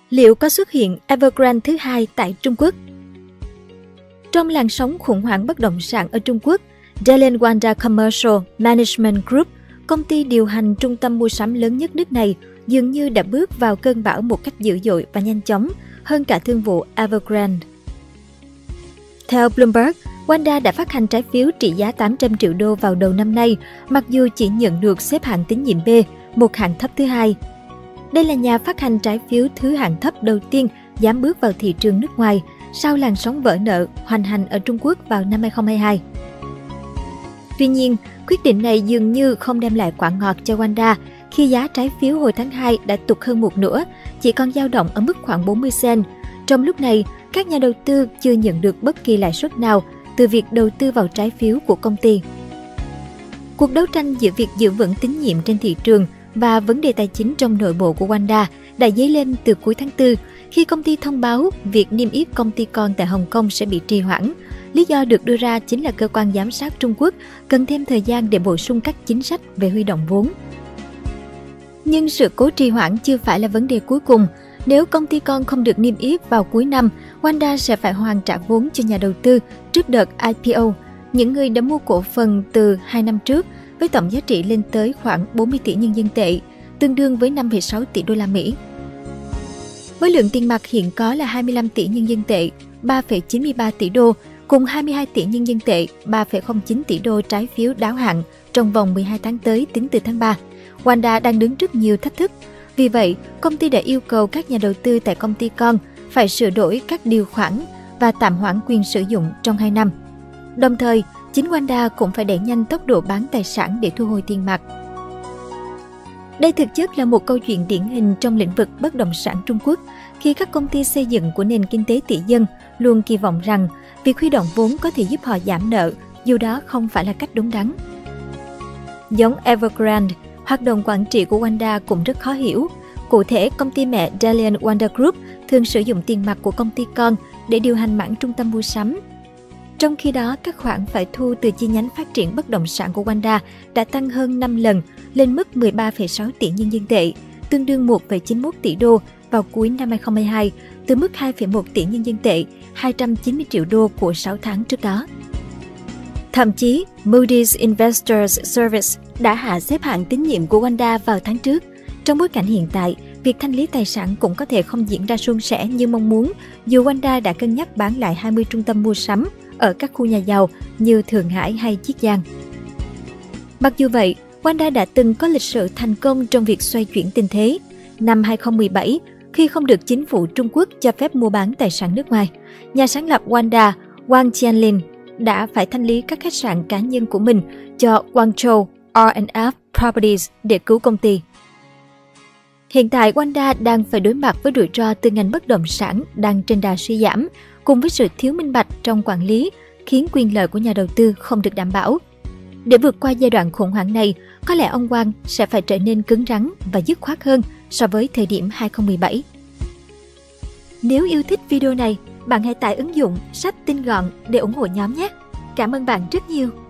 Liệu có xuất hiện Evergrande thứ hai tại Trung Quốc? Trong làn sóng khủng hoảng bất động sản ở Trung Quốc, Dalian Wanda Commercial Management Group, công ty điều hành trung tâm mua sắm lớn nhất nước này, dường như đã bước vào cơn bão một cách dữ dội và nhanh chóng hơn cả thương vụ Evergrande. Theo Bloomberg, Wanda đã phát hành trái phiếu trị giá 800 triệu đô vào đầu năm nay, mặc dù chỉ nhận được xếp hạng tín nhiệm B, một hạng thấp thứ hai. Đây là nhà phát hành trái phiếu thứ hạng thấp đầu tiên dám bước vào thị trường nước ngoài sau làn sóng vỡ nợ hoành hành ở Trung Quốc vào năm 2022. Tuy nhiên, quyết định này dường như không đem lại quả ngọt cho Wanda khi giá trái phiếu hồi tháng 2 đã tụt hơn một nửa, chỉ còn dao động ở mức khoảng 40 cent. Trong lúc này, các nhà đầu tư chưa nhận được bất kỳ lãi suất nào từ việc đầu tư vào trái phiếu của công ty. Cuộc đấu tranh giữa việc giữ vững tín nhiệm trên thị trường và vấn đề tài chính trong nội bộ của Wanda đã dấy lên từ cuối tháng 4 khi công ty thông báo việc niêm yết công ty con tại Hồng Kông sẽ bị trì hoãn. Lý do được đưa ra chính là cơ quan giám sát Trung Quốc cần thêm thời gian để bổ sung các chính sách về huy động vốn. Nhưng sự cố trì hoãn chưa phải là vấn đề cuối cùng. Nếu công ty con không được niêm yết vào cuối năm, Wanda sẽ phải hoàn trả vốn cho nhà đầu tư trước đợt IPO, những người đã mua cổ phần từ 2 năm trước, với tổng giá trị lên tới khoảng 40 tỷ nhân dân tệ, tương đương với 5,6 tỷ đô la Mỹ. Với lượng tiền mặt hiện có là 25 tỷ nhân dân tệ, 3,93 tỷ đô, cùng 22 tỷ nhân dân tệ, 3,09 tỷ đô trái phiếu đáo hạn trong vòng 12 tháng tới tính từ tháng 3. Wanda đang đứng trước nhiều thách thức. Vì vậy, công ty đã yêu cầu các nhà đầu tư tại công ty con phải sửa đổi các điều khoản và tạm hoãn quyền sử dụng trong 2 năm. Đồng thời, chính Wanda cũng phải đẩy nhanh tốc độ bán tài sản để thu hồi tiền mặt. Đây thực chất là một câu chuyện điển hình trong lĩnh vực bất động sản Trung Quốc, khi các công ty xây dựng của nền kinh tế tỷ dân luôn kỳ vọng rằng việc huy động vốn có thể giúp họ giảm nợ, dù đó không phải là cách đúng đắn. Giống Evergrande, hoạt động quản trị của Wanda cũng rất khó hiểu. Cụ thể, công ty mẹ Dalian Wanda Group thường sử dụng tiền mặt của công ty con để điều hành mảng trung tâm mua sắm. Trong khi đó, các khoản phải thu từ chi nhánh phát triển bất động sản của Wanda đã tăng hơn 5 lần lên mức 13,6 tỷ nhân dân tệ, tương đương 1,91 tỷ đô vào cuối năm 2022, từ mức 2,1 tỷ nhân dân tệ, 290 triệu đô của 6 tháng trước đó. Thậm chí, Moody's Investors Service đã hạ xếp hạng tín nhiệm của Wanda vào tháng trước. Trong bối cảnh hiện tại, việc thanh lý tài sản cũng có thể không diễn ra suôn sẻ như mong muốn, dù Wanda đã cân nhắc bán lại 20 trung tâm mua sắm ở các khu nhà giàu như Thượng Hải hay Chiết Giang. Mặc dù vậy, Wanda đã từng có lịch sử thành công trong việc xoay chuyển tình thế. Năm 2017, khi không được chính phủ Trung Quốc cho phép mua bán tài sản nước ngoài, nhà sáng lập Wanda, Wang Jianlin, đã phải thanh lý các khách sạn cá nhân của mình cho Guangzhou R&F Properties để cứu công ty. Hiện tại, Wanda đang phải đối mặt với rủi ro từ ngành bất động sản đang trên đà suy giảm, cùng với sự thiếu minh bạch trong quản lý, khiến quyền lợi của nhà đầu tư không được đảm bảo. Để vượt qua giai đoạn khủng hoảng này, có lẽ ông Wang sẽ phải trở nên cứng rắn và dứt khoát hơn so với thời điểm 2017. Nếu yêu thích video này, bạn hãy tải ứng dụng Sách Tinh Gọn để ủng hộ nhóm nhé. Cảm ơn bạn rất nhiều.